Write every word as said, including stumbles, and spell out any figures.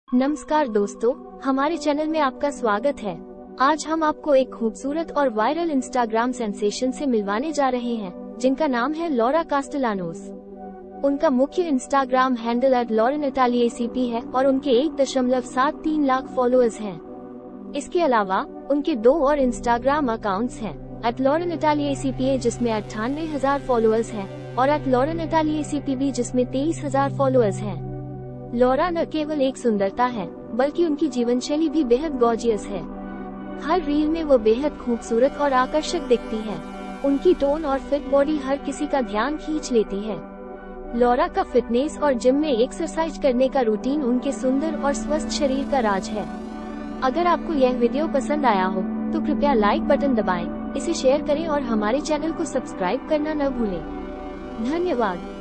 नमस्कार दोस्तों, हमारे चैनल में आपका स्वागत है। आज हम आपको एक खूबसूरत और वायरल इंस्टाग्राम सेंसेशन से मिलवाने जा रहे हैं, जिनका नाम है लॉरा कास्टेलानोस। उनका मुख्य Instagram handle at Lauren Italy A C P है और उनके एक दशमलव सात तीन लाख फॉलोअर्स हैं। इसके अलावा उनके दो और इंस्टाग्राम अकाउंट्स हैं, at Lauren Italy A C P A जिसमें अट्ठानवे हजार फॉलोअर्स हैं और at Lauren Italy A C P B जिसमें तेईस हजार फॉलोअर्स हैं। लॉरा न केवल एक सुंदरता है, बल्कि उनकी जीवन शैली भी बेहद गॉर्जियस है। हर रील में वो बेहद खूबसूरत और आकर्षक दिखती है। उनकी टोन और फिट बॉडी हर किसी का ध्यान खींच लेती है। लॉरा का फिटनेस और जिम में एक्सरसाइज करने का रूटीन उनके सुंदर और स्वस्थ शरीर का राज है। अगर आपको यह वीडियो पसंद आया हो तो कृपया लाइक बटन दबाएं, इसे शेयर करें और हमारे चैनल को सब्सक्राइब करना न भूलें। धन्यवाद।